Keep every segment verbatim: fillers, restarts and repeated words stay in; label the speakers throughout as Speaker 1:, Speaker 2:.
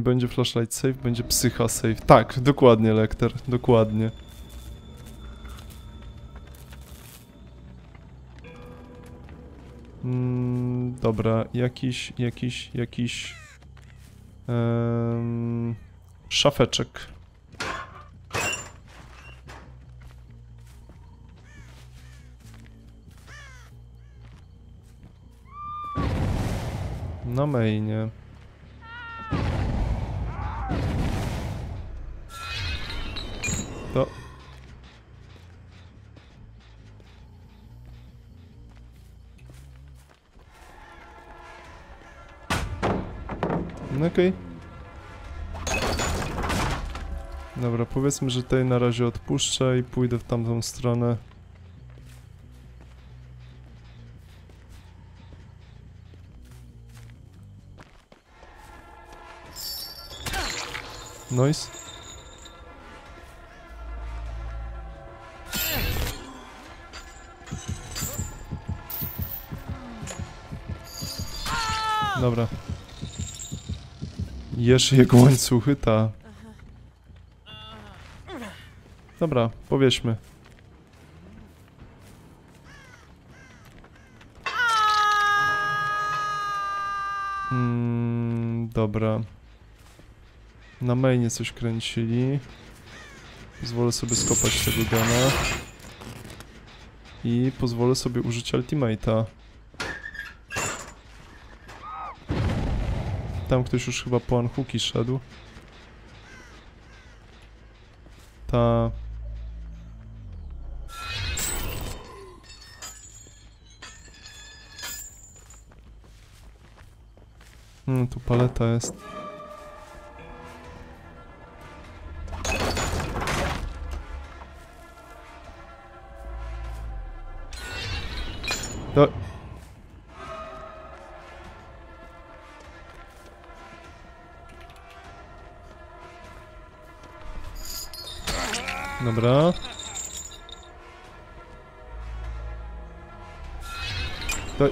Speaker 1: Będzie flashlight safe, będzie psycha safe. Tak, dokładnie, Lecter, dokładnie. Mm, dobra, jakiś, jakiś, jakiś... Um, szafeczek. Na mainie. To... No okej. Okay. Dobra, powiedzmy, że tutaj na razie odpuszczę i pójdę w tamtą stronę. Nice. Dobra. Jesz jego łańcuchy, ta. Dobra, powieśmy. Mm, dobra. Na mainie coś kręcili. Pozwolę sobie skopać tego gana. I pozwolę sobie użyć ultimate'a. Tam ktoś już chyba po unhooki szedł. Ta... Hmm, tu paleta jest. To... Dobra. To...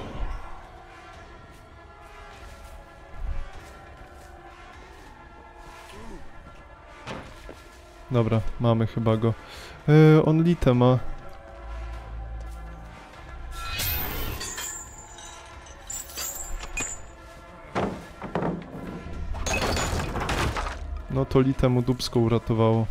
Speaker 1: Dobra, mamy chyba go. Yy, on litę ma. No to litę mu dupsko uratowało.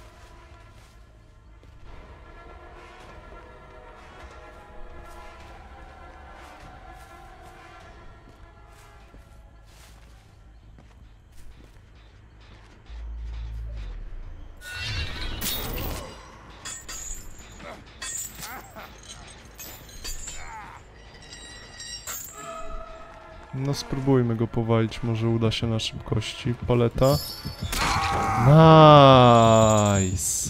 Speaker 1: No spróbujmy go powalić, może uda się na szybkości. Paleta. Nice.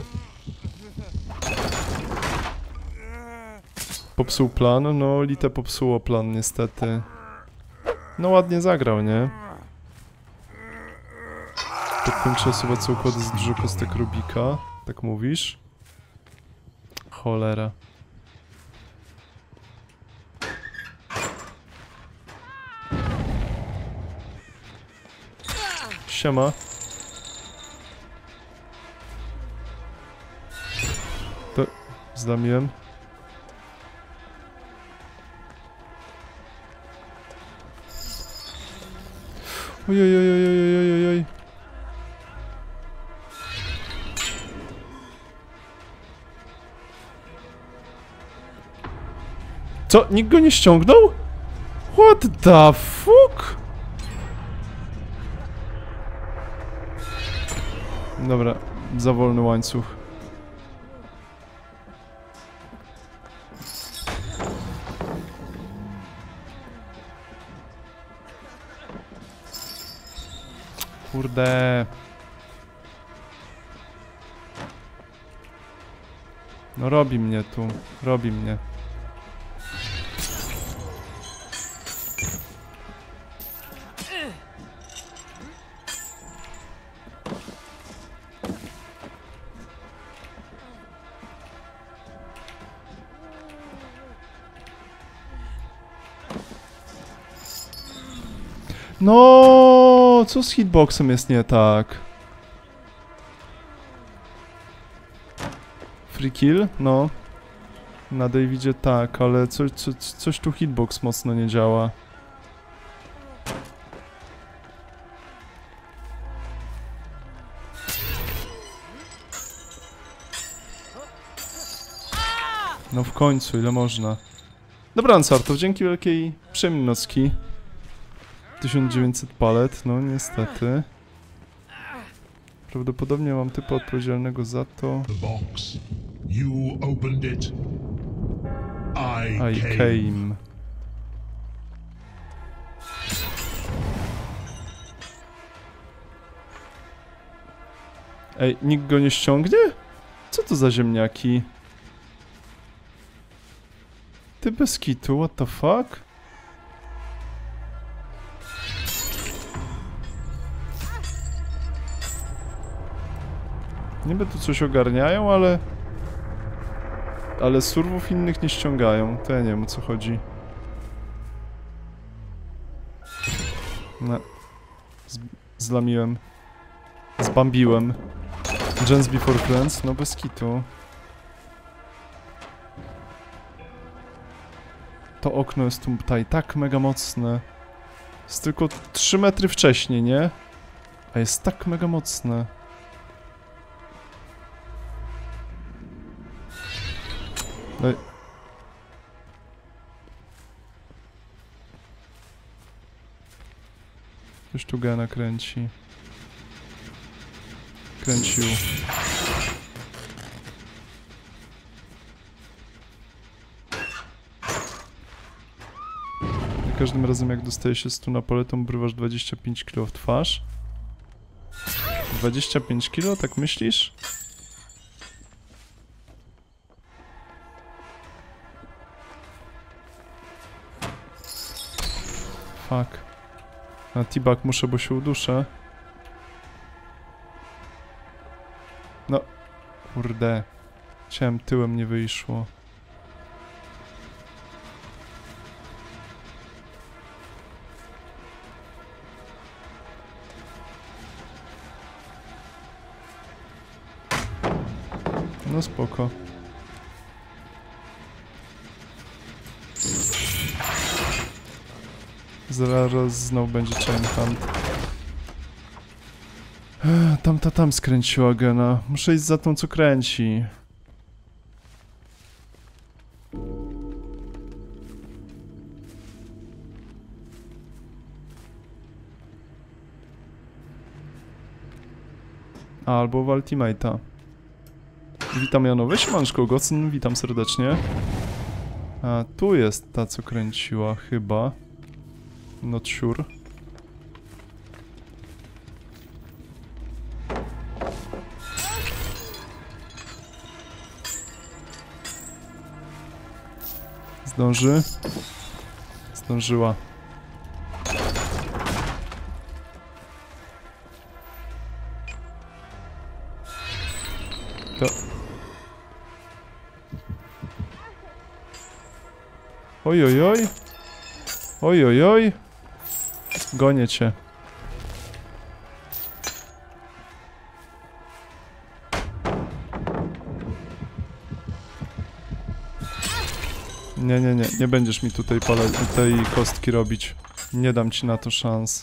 Speaker 1: Popsuł plan? No Lite popsuło plan niestety. No ładnie zagrał, nie? Podkończę sobie co układy z dużo kostek Rubika. Tak mówisz? Cholera. Siema. To zdamiłem. Ojej, ojej, ojej, ojej, ojej. Co? Nikt go nie ściągnął? What the fuck? Dobra, za wolny łańcuch. Kurde. No robi mnie tu, robi mnie. No No, co z hitboxem jest nie tak? Free kill? No. Na Davidzie tak, ale co, co, coś tu hitbox mocno nie działa. No w końcu, ile można. Dobra, Ansartow, dzięki wielkiej przemienności. tysiąc dziewięćset palet, no niestety. Prawdopodobnie mam typa odpowiedzialnego za to.
Speaker 2: The box. You opened it. I,
Speaker 1: I
Speaker 2: came.
Speaker 1: came. Ej, nikt go nie ściągnie? Co to za ziemniaki? Ty bez kitu, what the fuck? Niby tu coś ogarniają, ale... Ale surwów innych nie ściągają. To ja nie wiem, o co chodzi. No. Z zlamiłem. Zbambiłem. Gens before friends? No bez kitu. To okno jest tutaj tak mega mocne. Jest tylko trzy metry wcześniej, nie? A jest tak mega mocne. Daj. Coś tu Gena kręci. Kręcił. Za każdym razem jak dostaje się stuna paletą, brywasz dwadzieścia pięć kilo w twarz. dwadzieścia pięć kilo, tak myślisz? Fuck. Na T-bag muszę, bo się uduszę. No. Kurde. Chciałem tyłem, nie wyszło. No spoko. Zaraz znowu będzie chain hunt. Tamta tam skręciła Gena. Muszę iść za tą, co kręci. A, albo w Ultimate'a. Witam Janowy, siemanczko Gocyn, witam serdecznie. A, tu jest ta, co kręciła, chyba. Not sure. Zdąży? Zdążyła. To... Oj, oj, oj. Oj, oj, oj. Gonię cię. Nie, nie, nie. Nie będziesz mi tutaj pale tej kostki robić. Nie dam ci na to szans.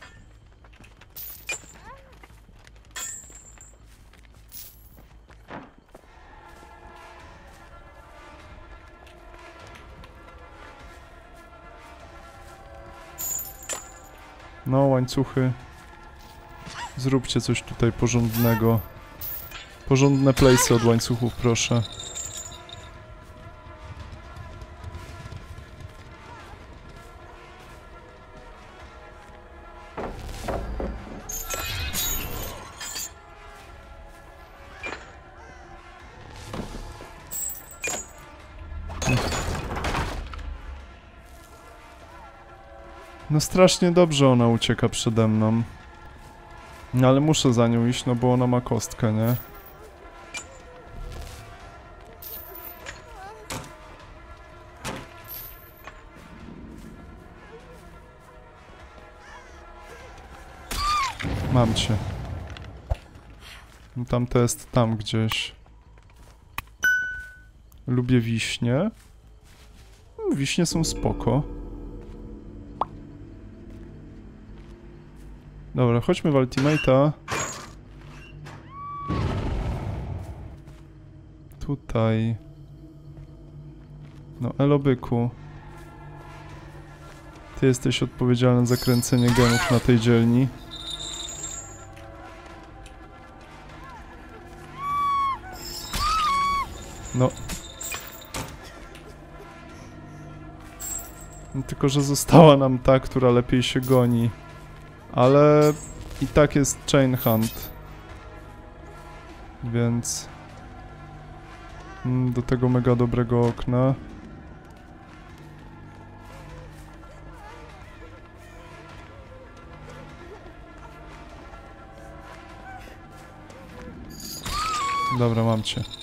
Speaker 1: No, łańcuchy. Zróbcie coś tutaj porządnego. Porządne place'y od łańcuchów, proszę. No strasznie dobrze ona ucieka przede mną. No ale muszę za nią iść, no bo ona ma kostkę, nie? Mam cię. Tam to jest tam gdzieś. Lubię wiśnie. Wiśnie są spoko. Dobra, chodźmy w Ultimate'a. Tutaj. No, elo byku. Ty jesteś odpowiedzialny za kręcenie gemów na tej dzielni. No. No. Tylko, że została nam ta, która lepiej się goni. Ale i tak jest Chain Hunt. Więc... Do tego mega dobrego okna. Dobra, mam cię.